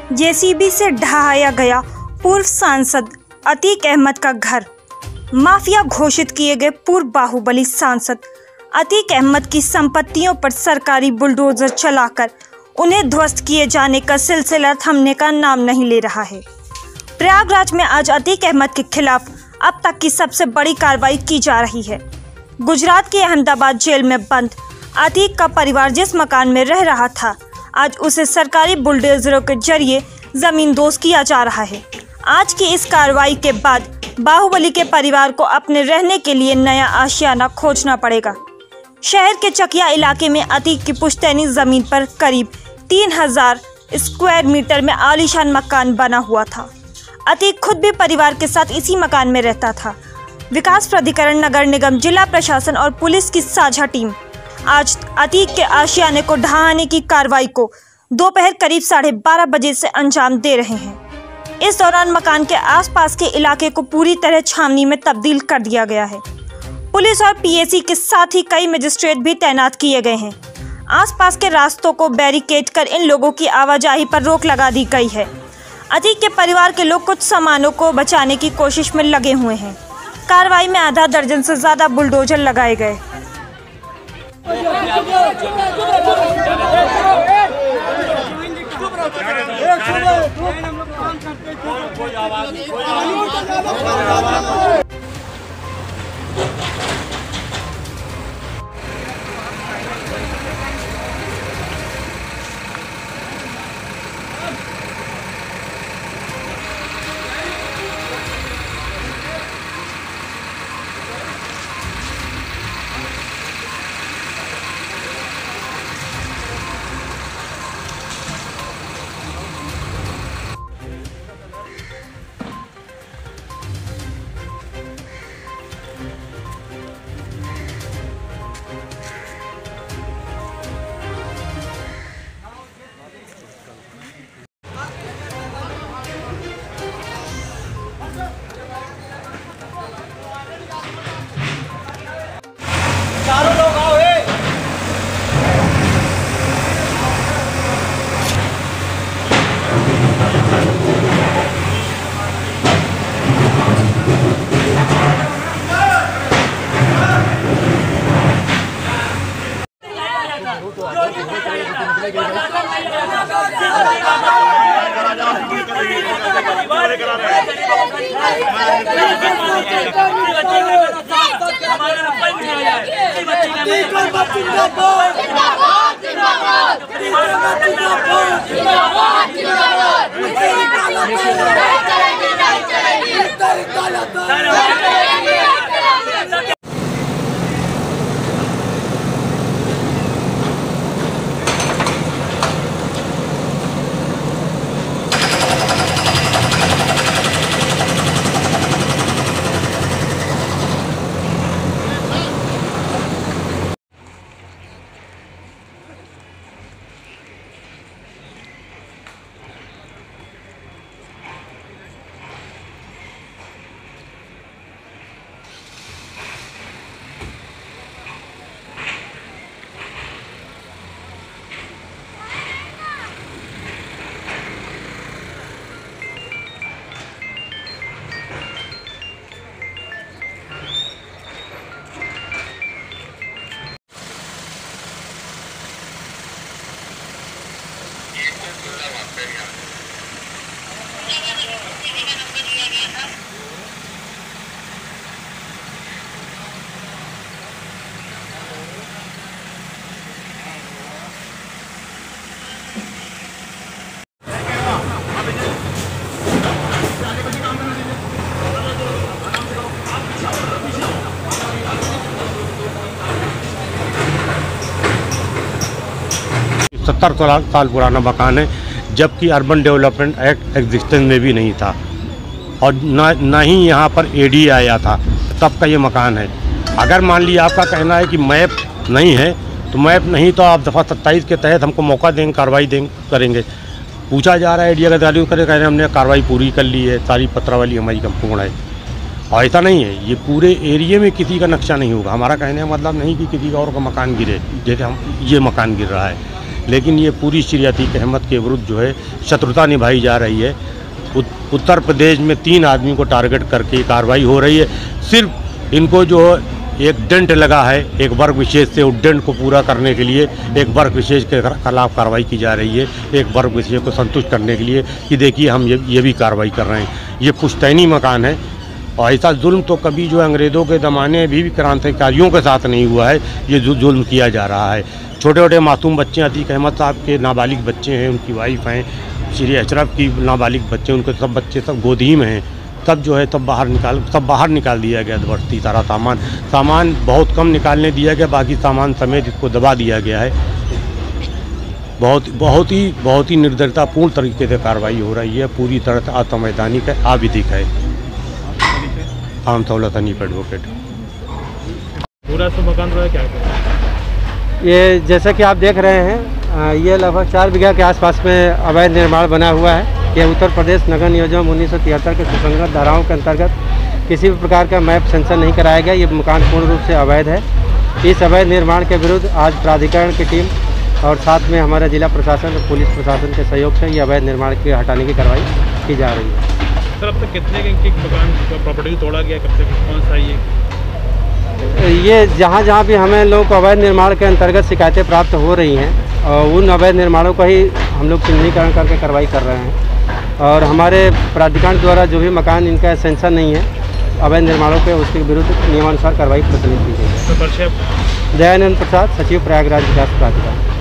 JCB से ढहाया गया पूर्व सांसद अतीक अहमद का घर। माफिया घोषित किए गए पूर्व बाहुबली सांसद अतीक अहमद की संपत्तियों पर सरकारी बुलडोजर चलाकर उन्हें ध्वस्त किए जाने का सिलसिला थमने का नाम नहीं ले रहा है। प्रयागराज में आज अतीक अहमद के खिलाफ अब तक की सबसे बड़ी कार्रवाई की जा रही है। गुजरात की अहमदाबाद जेल में बंद अतीक का परिवार जिस मकान में रह रहा था, आज उसे सरकारी बुलडोजरों के जरिए जमींदोज किया जा रहा है। आज की इस कार्रवाई के बाद बाहुबली के परिवार को अपने रहने के लिए नया आशियाना खोजना पड़ेगा। शहर के चकिया इलाके में अतीक की पुश्तैनी जमीन पर करीब 3000 स्क्वायर मीटर में आलीशान मकान बना हुआ था। अतीक खुद भी परिवार के साथ इसी मकान में रहता था। विकास प्राधिकरण, नगर निगम, जिला प्रशासन और पुलिस की साझा टीम आज अतीक के आशियाने को ढहाने की कार्रवाई को दोपहर करीब 12:30 बजे से अंजाम दे रहे हैं। इस दौरान मकान के आसपास के इलाके को पूरी तरह छावनी में तब्दील कर दिया गया है। पुलिस और पीएसी के साथ ही कई मजिस्ट्रेट भी तैनात किए गए हैं। आसपास के रास्तों को बैरिकेड कर इन लोगों की आवाजाही पर रोक लगा दी गई है। अतीक के परिवार के लोग कुछ सामानों को बचाने की कोशिश में लगे हुए हैं। कार्रवाई में आधा दर्जन से ज्यादा बुलडोजर लगाए गए। चारों लोग आओ। सत्तर साल पुराना मकान है, जबकि अर्बन डेवलपमेंट एक्ट एग्जिस्टेंस में भी नहीं था और ना ही यहाँ पर एडी आया था, तब का ये मकान है। अगर मान लिया आपका कहना है कि मैप नहीं है, तो मैप नहीं तो आप दफ़ा 27 के तहत हमको मौका देंगे, कार्रवाई करेंगे। पूछा जा रहा है एडी अगर वैल्यू करे, कह रहे हैं हमने कार्रवाई पूरी कर ली है, सारी पत्रावली हमारी संपूर्ण है। और ऐसा नहीं है, ये पूरे एरिया में किसी का नक्शा नहीं होगा। हमारा कहने का मतलब नहीं कि किसी का और का मकान गिरे, जैसे हम ये मकान गिर रहा है, लेकिन ये पूरी श्री अतीक अहमद के विरुद्ध जो है शत्रुता निभाई जा रही है। उत्तर प्रदेश में 3 आदमी को टारगेट करके कार्रवाई हो रही है। सिर्फ इनको जो एक डेंट लगा है, एक वर्ग विशेष से उस डेंट को पूरा करने के लिए एक वर्ग विशेष के खिलाफ कार्रवाई की जा रही है, एक वर्ग विशेष को संतुष्ट करने के लिए कि देखिए हम ये भी कार्रवाई कर रहे हैं। ये पुश्तैनी मकान है और ऐसा जुल्म तो कभी जो अंग्रेज़ों के ज़माने भी क्रांतिकारियों के साथ नहीं हुआ है। ये जुल्म किया जा रहा है। छोटे छोटे मासूम बच्चे, अतीक अहमद साहब के नाबालिग बच्चे हैं, उनकी वाइफ हैं, श्री अशरफ की नाबालिग बच्चे, उनके सब बच्चे सब गोदी में हैं। तब जो है सब बाहर निकाल दिया गया। ज़बरदस्ती सारा सामान बहुत कम निकालने दिया गया, बाकी सामान समेत इसको दबा दिया गया है। बहुत ही निर्दयतापूर्ण तरीके से कार्रवाई हो रही है। पूरी तरह से असंवैधानिक है, अविधिक है। आम सहूलत हनीफ एडवोकेट। पूरा सब मकान रहा है क्या? ये जैसा कि आप देख रहे हैं, ये लगभग 4 बीघा के आसपास में अवैध निर्माण बना हुआ है। ये उत्तर प्रदेश नगर नियोजन 1973 के सुसंगत धाराओं के अंतर्गत किसी भी प्रकार का मैप सेंसर नहीं कराया गया। ये मकान पूर्ण रूप से अवैध है। इस अवैध निर्माण के विरुद्ध आज प्राधिकरण की टीम और साथ में हमारा जिला प्रशासन और पुलिस प्रशासन के सहयोग से ये अवैध निर्माण के हटाने की कार्रवाई की जा रही है। सर, अब तक कितने के मकान प्रॉपर्टी तोड़ा गया, कब तक कौन सा ये जहाँ भी हमें लोग अवैध निर्माण के अंतर्गत शिकायतें प्राप्त हो रही हैं और उन अवैध निर्माणों का ही हम लोग चिन्हीकरण करके कार्रवाई कर रहे हैं। और हमारे प्राधिकरण द्वारा जो भी मकान इनका सेंसर नहीं है अवैध निर्माणों के, उसके विरुद्ध नियमानुसार कार्रवाई प्रचलित की गई है। तो दयानंद प्रसाद, सचिव प्रयागराज विकास प्राधिकरण।